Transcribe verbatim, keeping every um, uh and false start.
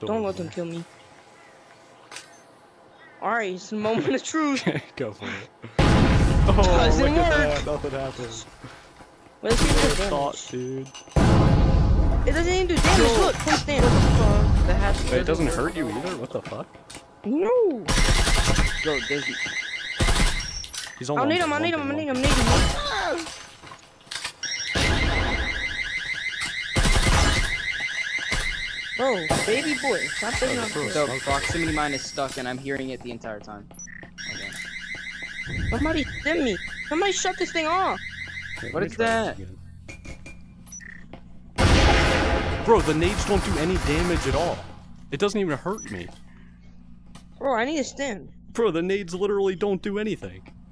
still Don't let over them kill me. Alright, it's a moment of truth. Go for it. Oh, Doesn't look at work. that. Nothing happened. Let's see What the a thought, damage. dude. It doesn't even do damage. Look, come stand. The hatch Hey, it doesn't hurt you either. What the fuck? No. Bro, there's... He's on I'll one need thing, him. I'll one need him. thing, I'll need one him. thing. Need him. Bro, baby boy, stop taking off. bro. The proximity mine is stuck and I'm hearing it the entire time. Okay. Somebody stim me. Somebody shut this thing off. Wait, What let me is try that? this again. Bro, the nades don't do any damage at all. It doesn't even hurt me. Bro, I need a stim. Bro, the nades literally don't do anything.